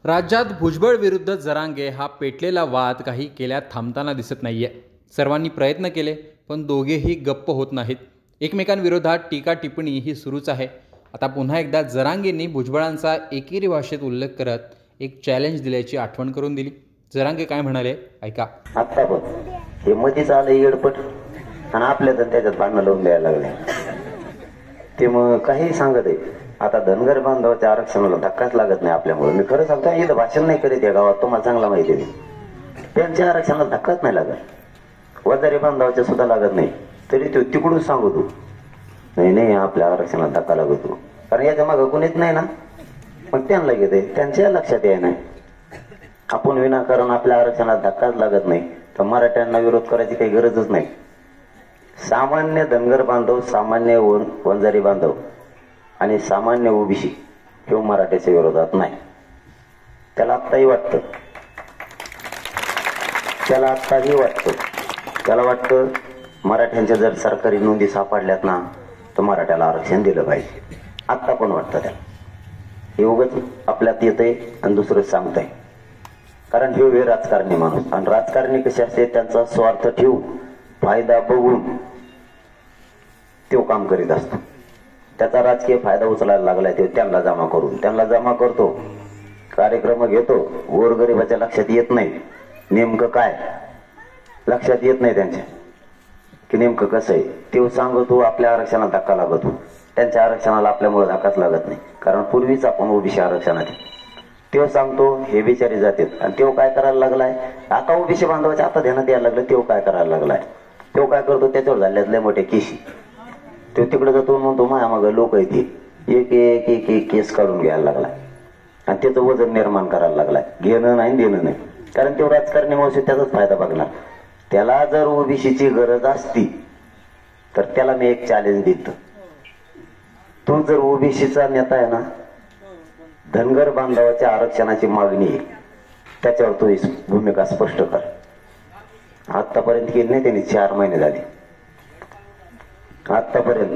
राज्यात भुजबळ विरुद्ध जरांगे हा पेटलेला वाद काही केल्यात थांबताना दिसत नाहीये। सर्वांनी प्रयत्न केले पण दोघेही गप्प होत नाहीत। एकमेकांविरोधात टीका टिप्पणी ही सुरूच आहे। आता पुन्हा एकदा जरांगेंनी भुजबळांचा एकेरी भाषेत उल्लेख करत एक चॅलेंज दिल्याची आठवण करून दिली। जरांगे काय म्हणाले ऐका। आता पण हे मध्येच आलं येडपट आणि आपल्या तर त्याच्यात भांडणं लावून द्यायला लागले ते मग काही सांगत आहे। आता धनगर बांधवाच्या आरक्षणाला धक्काच लागत नाही आपल्यामुळे। मी खरं सांगतो इथं भाषण नाही करीत या गावात, तुम्हाला चांगला माहिती आहे। त्यांच्या आरक्षणाला धक्काच नाही लागत, वजारी बांधवाच्या सुद्धा लागत नाही, तरी तो तिकडून सांगतो नाही नाही आपल्या आरक्षणाला धक्का लागतो, कारण याच्या मागं कोणीच नाही ना। मग त्यांना घेते त्यांच्या लक्षात याय नाही आपण विनाकारण आपल्या आरक्षणाला धक्काच लागत नाही तर मराठ्यांना विरोध करायची काही गरजच नाही। सामान्य धनगर बांधव, सामान्य वंजारी बांधव आणि सामान्य ओबीसी हे मराठ्याच्या विरोधात नाही। त्याला आत्ताही वाटतं, त्याला वाटतं मराठ्यांच्या जर सरकारी नोंदी सापडल्यात ना तर मराठ्याला आरक्षण दिलं पाहिजे। आत्ता पण वाटतं त्याला, हे उगाच आपल्यात येतंय आणि दुसरं सांगताय, कारण हे राजकारणी माणूस आणि राजकारणी कसे असते त्यांचा स्वार्थ ठेवून फायदा बघून तो काम करीत असतो। त्याचा राजकीय फायदा उचलायला लागलाय तो त्यांना जमा करतो, कार्यक्रम घेतो, गोरगरिबाच्या लक्षात येत नाही नेमकं काय, लक्षात येत नाही त्यांच्या की नेमकं कसं आहे। तो सांगतो आपल्या आरक्षणाला धक्का लागतो, त्यांच्या आरक्षणाला आपल्यामुळे धक्काच लागत नाही, कारण पूर्वीच आपण ओबीसी आरक्षणात तो सांगतो हे बिचारी जातात आणि तो काय करायला लागलाय। आता ओबीसी बांधवाच्या आता ध्यानात यायला लागलं तो काय करायला लागलाय। तो काय करतो त्याच्यावर झाल्यातले मोठे केशी तो तिकडे जातो म्हणतो माया मग लोक आहे ते एक एक एक एक केस काढून घ्यायला लागलाय आणि त्याचं वजन निर्माण करायला लागलाय। घेणं नाही देणं नाही, कारण तो राजकारणी मावशी त्याचाच फायदा बघणार। त्याला जर ओबीसीची गरज असती तर त्याला मी एक चॅलेंज देतो, तू जर ओबीसीचा नेता आहे ना, धनगर बांधवाच्या आरक्षणाची मागणी आहे त्याच्यावर तू भूमिका स्पष्ट कर। आतापर्यंत केली नाही त्यांनी, 4 महिने झाले आतापर्यंत।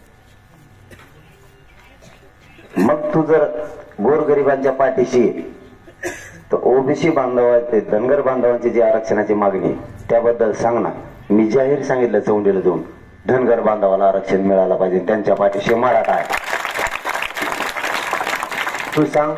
मग तू जर गोरगरिबांच्या पाठीशी तर ओबीसी बांधवांचे धनगर बांधवांची जी आरक्षणाची मागणी त्याबद्दल सांग ना। मी जाहीर सांगितलं चौंडीला जाऊन धनगर बांधवाला आरक्षण मिळालं पाहिजे, त्यांच्या पाठीशी मराठा आहे। तू सांग,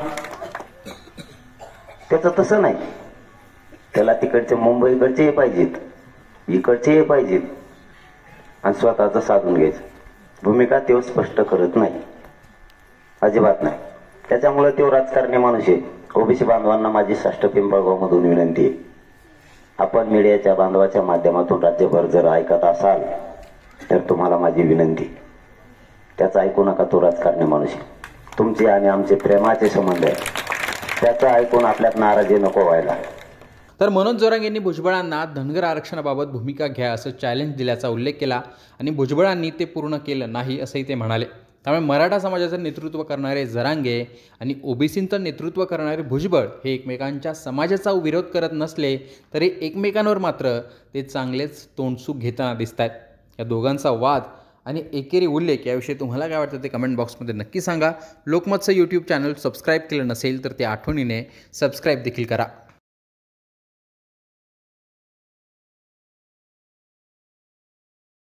त्याचं तसं नाही, त्याला तिकडचे मुंबईकडचे पाहिजेत, इकडचे पाहिजेत आणि स्वतःच साधून घ्यायचं। भूमिका तो स्पष्ट करत नाही, अजिबात नाही। त्याच्यामुळे तो राजकारणी माणूस आहे। ओबीसी बांधवांना माझी साष्ट पिंपळगाव मधून विनंती आहे, आपण मीडियाच्या बांधवाच्या माध्यमातून राज्यभर जर ऐकत असाल तर तुम्हाला माझी विनंती, त्याचं ऐकू नका। तो राजकारणी माणूस आहे, तुमचे आणि आमचे प्रेमाचे संबंध आहे, त्याचं ऐकून आपल्यात नाराजी नको व्हायला। तर मनोज जरांगेंनी भुजबळांना धनगर आरक्षणाबाबत भूमिका घ्या असं चॅलेंज दिल्याचा उल्लेख केला आणि भुजबळांनी ते पूर्ण केलं नाही असंही ते म्हणाले। त्यामुळे मराठा समाजाचं नेतृत्व करणारे जरांगे आणि ओबीसींचं नेतृत्व करणारे भुजबळ हे एकमेकांच्या समाजाचा विरोध करत नसले तरी एकमेकांवर मात्र ते चांगलेच तोंडसूक घेताना दिसत आहेत। या दोघांचा वाद आणि एकेरी उल्लेख याविषयी तुम्हाला काय वाटतं ते कमेंट बॉक्समध्ये नक्की सांगा। लोकमतचं यूट्यूब चॅनल सबस्क्राईब केलं नसेल तर ते आठवणीने सबस्क्राईब देखील करा।